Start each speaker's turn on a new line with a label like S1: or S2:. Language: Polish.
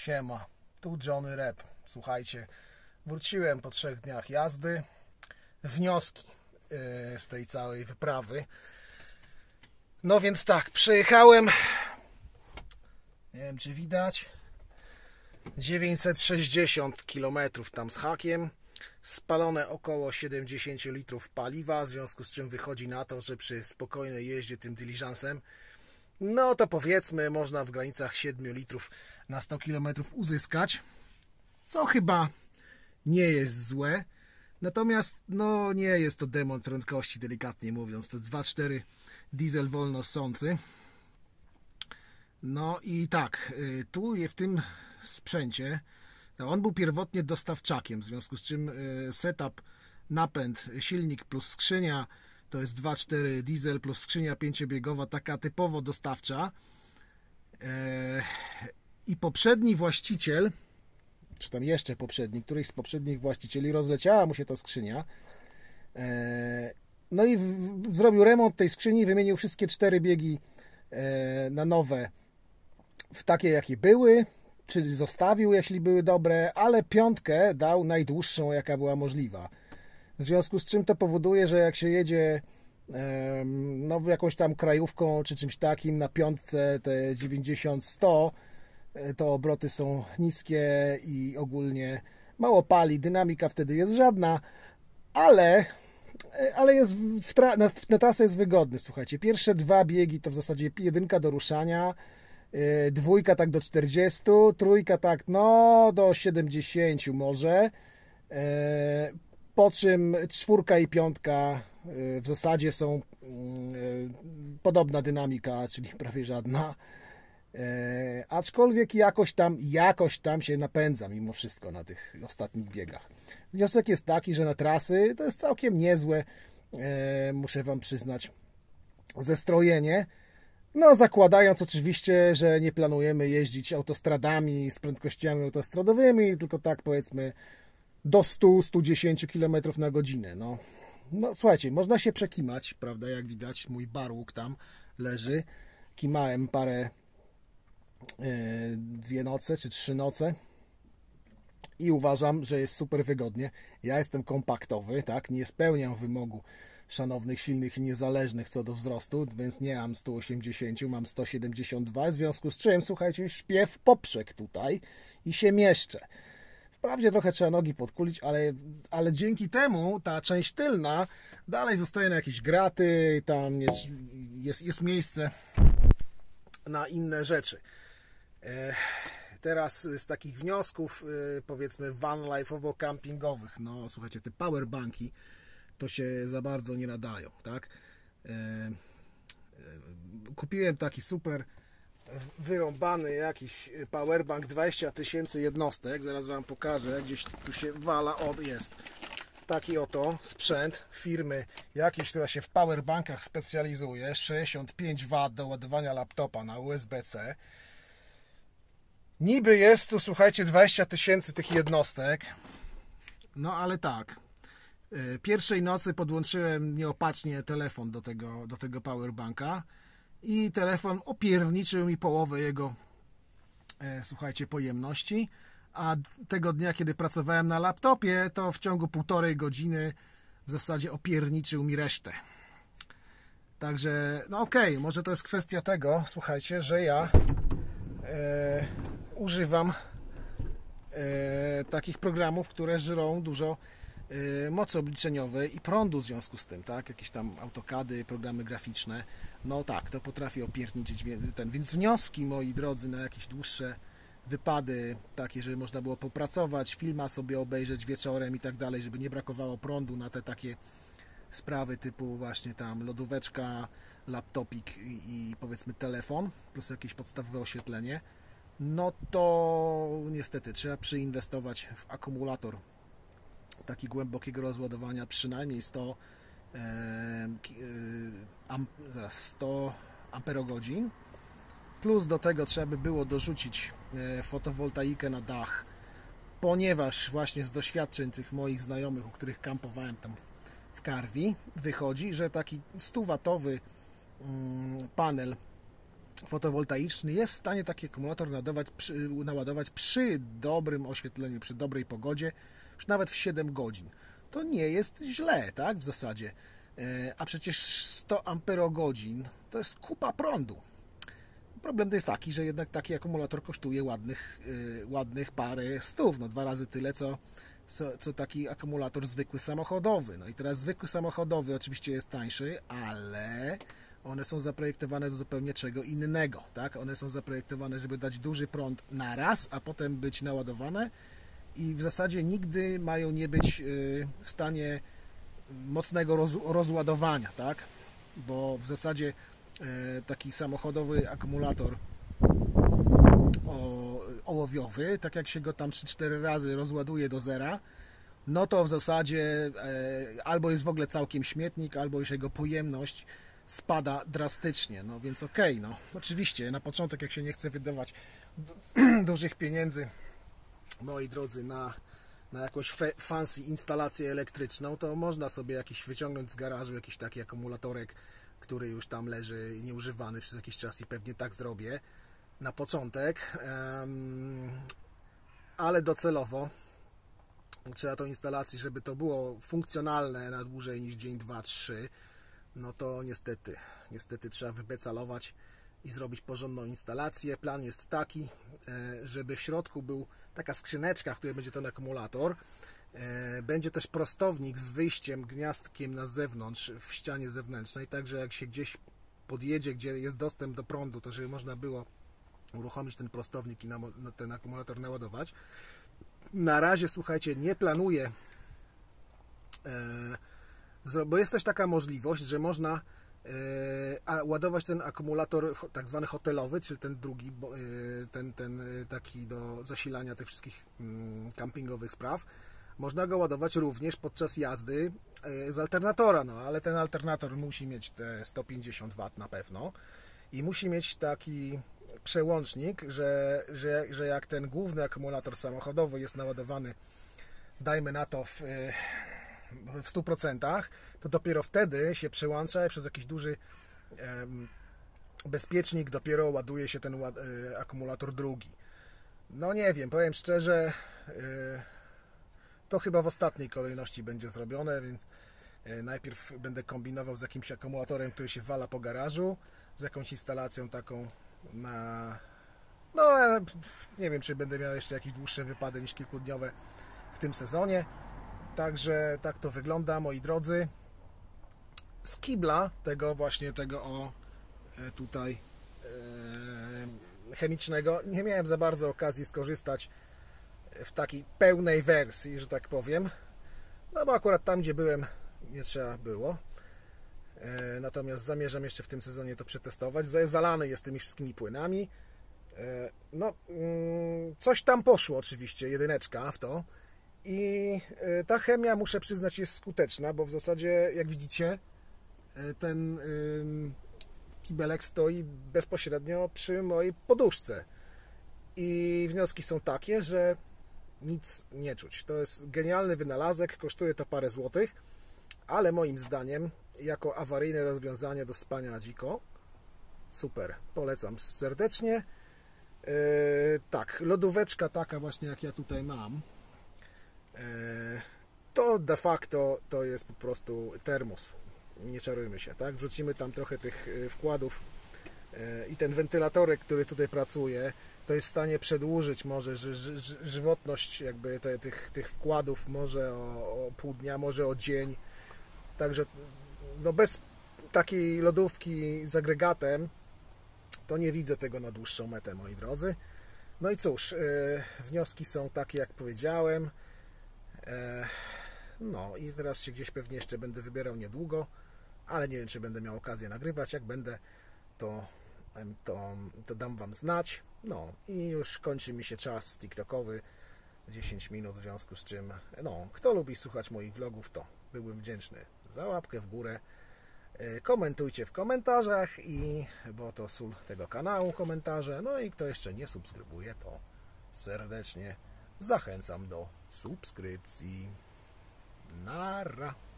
S1: Siema, tu Johnny Rep. Słuchajcie, wróciłem po 3 dniach jazdy. Wnioski z tej całej wyprawy. No więc tak, przejechałem, nie wiem czy widać, 960 km tam z hakiem. Spalone około 70 litrów paliwa, w związku z czym wychodzi na to, że przy spokojnej jeździe tym diligencem, no to powiedzmy można w granicach 7 litrów na 100 km uzyskać, co chyba nie jest złe. Natomiast no nie jest to demon prędkości, delikatnie mówiąc. To 2.4 diesel wolno ssący. No i tak, tu w tym sprzęcie, on był pierwotnie dostawczakiem, w związku z czym setup, napęd, silnik plus skrzynia to jest 2.4 diesel plus skrzynia 5-biegowa, taka typowo dostawcza. I poprzedni właściciel, czy tam jeszcze poprzedni, któryś z poprzednich właścicieli, rozleciała mu się ta skrzynia. No i zrobił remont tej skrzyni, wymienił wszystkie 4 biegi na nowe, w takie jakie były, czyli zostawił, jeśli były dobre, ale 5 dał najdłuższą, jaka była możliwa. W związku z czym to powoduje, że jak się jedzie no, jakąś tam krajówką czy czymś takim na 5 te 90-100, to obroty są niskie i ogólnie mało pali, dynamika wtedy jest żadna, ale jest na trasę jest wygodny. Słuchajcie, pierwsze 2 biegi to w zasadzie 1 do ruszania, 2 tak do 40, 3 tak no do 70 może, po czym 4 i 5 w zasadzie są podobna dynamika, czyli prawie żadna. Aczkolwiek jakoś tam się napędza mimo wszystko na tych ostatnich biegach. Wniosek jest taki, że na trasy to jest całkiem niezłe, muszę Wam przyznać, zestrojenie. No zakładając oczywiście, że nie planujemy jeździć autostradami z prędkościami autostradowymi, tylko tak powiedzmy do 100-110 km na godzinę. No słuchajcie, można się przekimać, prawda, jak widać mój barłuk tam leży. Kimałem 2 noce czy 3 noce i uważam, że jest super wygodnie. Ja jestem kompaktowy, tak, nie spełniam wymogu szanownych, silnych i niezależnych co do wzrostu, więc nie mam 180, mam 172, w związku z czym, słuchajcie, śpię w poprzek tutaj i się mieszczę. Wprawdzie trochę trzeba nogi podkulić, ale dzięki temu ta część tylna dalej zostaje na jakieś graty, tam jest miejsce na inne rzeczy. Teraz z takich wniosków, powiedzmy van life'owo-campingowych, no słuchajcie, te powerbanki to się za bardzo nie nadają, tak? Kupiłem taki super wyrąbany jakiś powerbank, 20 000 jednostek, zaraz Wam pokażę, gdzieś tu się wala, jest taki oto sprzęt firmy jakiejś, która się w powerbankach specjalizuje, 65 W do ładowania laptopa na USB-C. Niby jest tu, słuchajcie, 20 000 tych jednostek, no ale tak, pierwszej nocy podłączyłem nieopatrznie telefon do tego powerbanka i telefon opierniczył mi połowę jego, słuchajcie, pojemności, a tego dnia, kiedy pracowałem na laptopie, to w ciągu 1,5 godziny w zasadzie opierniczył mi resztę. Także, no okej, może to jest kwestia tego, słuchajcie, że ja używam takich programów, które żrą dużo mocy obliczeniowej i prądu w związku z tym, tak? Jakieś tam AutoCADy, programy graficzne, no tak, to potrafi opierniczyć więc wnioski, moi drodzy, na jakieś dłuższe wypady, takie, żeby można było popracować, filma sobie obejrzeć wieczorem i tak dalej, żeby nie brakowało prądu na te takie sprawy typu właśnie tam lodóweczka, laptopik i powiedzmy telefon, plus jakieś podstawowe oświetlenie, no to niestety trzeba przyinwestować w akumulator taki głębokiego rozładowania, przynajmniej 100 amperogodzin, plus do tego trzeba by było dorzucić fotowoltaikę na dach, ponieważ właśnie z doświadczeń tych moich znajomych, u których kampowałem tam w Karwi, wychodzi, że taki 100-watowy panel fotowoltaiczny jest w stanie taki akumulator naładować przy dobrym oświetleniu, przy dobrej pogodzie, już nawet w 7 godzin. To nie jest źle, tak, w zasadzie. A przecież 100 amperogodzin to jest kupa prądu. Problem to jest taki, że jednak taki akumulator kosztuje ładnych parę stów, no 2 razy tyle, co taki akumulator zwykły samochodowy. No i teraz zwykły samochodowy oczywiście jest tańszy, ale one są zaprojektowane do zupełnie czego innego, tak? One są zaprojektowane, żeby dać duży prąd na raz, a potem być naładowane i w zasadzie nigdy mają nie być w stanie mocnego rozładowania, tak? Bo w zasadzie taki samochodowy akumulator ołowiowy, tak jak się go tam 3-4 razy rozładuje do zera, no to w zasadzie albo jest w ogóle całkiem śmietnik, albo już jego pojemność spada drastycznie, no więc okej, no oczywiście na początek, jak się nie chce wydawać dużych pieniędzy, moi drodzy, na jakąś fancy instalację elektryczną, to można sobie jakiś wyciągnąć z garażu jakiś taki akumulatorek, który już tam leży nieużywany przez jakiś czas i pewnie tak zrobię na początek, ale docelowo trzeba tą instalację, żeby to było funkcjonalne na dłużej niż dzień, 2, 3, no to niestety trzeba wybecalować i zrobić porządną instalację. Plan jest taki, żeby w środku był taka skrzyneczka, w której będzie ten akumulator. Będzie też prostownik z wyjściem, gniazdkiem na zewnątrz, w ścianie zewnętrznej, także jak się gdzieś podjedzie, gdzie jest dostęp do prądu, to żeby można było uruchomić ten prostownik i ten akumulator naładować. Na razie, słuchajcie, nie planuję, bo jest też taka możliwość, że można ładować ten akumulator tak zwany hotelowy, czyli ten drugi, ten taki do zasilania tych wszystkich campingowych spraw. Można go ładować również podczas jazdy z alternatora, no ale ten alternator musi mieć te 150 W na pewno i musi mieć taki przełącznik, że jak ten główny akumulator samochodowy jest naładowany, dajmy na to w 100%, to dopiero wtedy się przełącza i przez jakiś duży bezpiecznik dopiero ładuje się ten akumulator drugi. No nie wiem, powiem szczerze, to chyba w ostatniej kolejności będzie zrobione, więc najpierw będę kombinował z jakimś akumulatorem, który się wala po garażu, z jakąś instalacją taką na... No nie wiem, czy będę miał jeszcze jakieś dłuższe wypady niż kilkudniowe w tym sezonie. Także tak to wygląda, moi drodzy. Z kibla tego tutaj chemicznego nie miałem za bardzo okazji skorzystać w takiej pełnej wersji, że tak powiem. No bo akurat tam, gdzie byłem, nie trzeba było. Natomiast zamierzam jeszcze w tym sezonie to przetestować. Zalany jest tymi wszystkimi płynami. No, coś tam poszło oczywiście, jedyneczka w to. I ta chemia, muszę przyznać, jest skuteczna, bo w zasadzie, jak widzicie, ten kibelek stoi bezpośrednio przy mojej poduszce. I wnioski są takie, że nic nie czuć. To jest genialny wynalazek, kosztuje to parę złotych, ale moim zdaniem, jako awaryjne rozwiązanie do spania na dziko, super, polecam serdecznie. Tak, lodóweczka taka właśnie, jak ja tutaj mam, to de facto to jest po prostu termos, nie czarujmy się, tak? Wrzucimy tam trochę tych wkładów i ten wentylatorek, który tutaj pracuje, to jest w stanie przedłużyć może żywotność jakby tych wkładów może o pół dnia, może o dzień, także no bez takiej lodówki z agregatem to nie widzę tego na dłuższą metę, moi drodzy. No i cóż, wnioski są takie, jak powiedziałem. No i teraz się gdzieś pewnie jeszcze będę wybierał niedługo, ale nie wiem, czy będę miał okazję nagrywać. Jak będę, to dam Wam znać. No i już kończy mi się czas TikTokowy, 10 minut, w związku z czym, no, kto lubi słuchać moich vlogów, to byłbym wdzięczny za łapkę w górę. Komentujcie w komentarzach, bo to sól tego kanału, komentarze. No i kto jeszcze nie subskrybuje, to serdecznie zachęcam do subskrypcji. Nara!